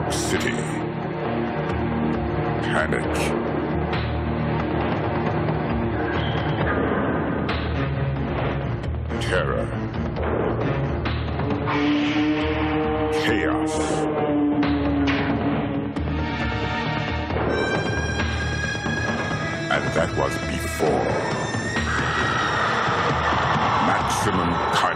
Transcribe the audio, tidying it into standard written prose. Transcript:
York City. Panic. Terror. Chaos. And that was before Maximum Carnage.